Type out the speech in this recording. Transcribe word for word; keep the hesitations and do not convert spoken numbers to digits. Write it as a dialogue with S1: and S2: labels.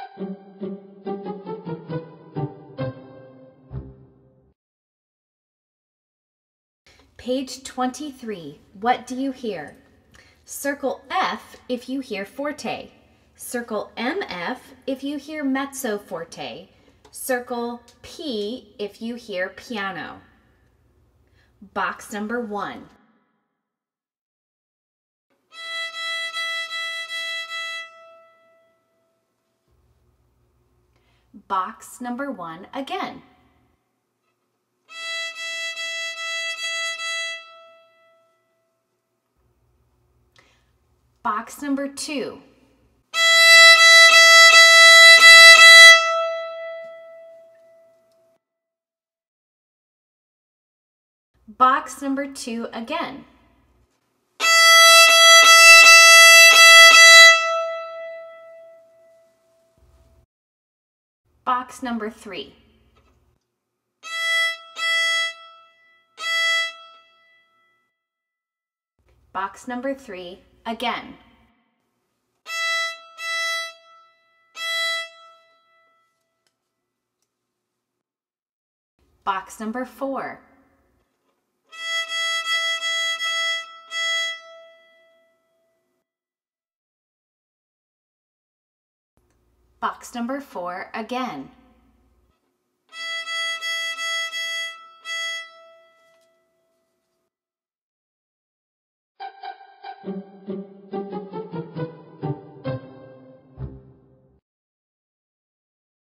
S1: Page twenty-three. What do you hear? Circle F if you hear forte. Circle M F if you hear mezzo forte. Circle P if you hear piano. Box number one. Box number one again. Box number two. Box number two again. Box number three. Box number three again. Box number four. Box number four again.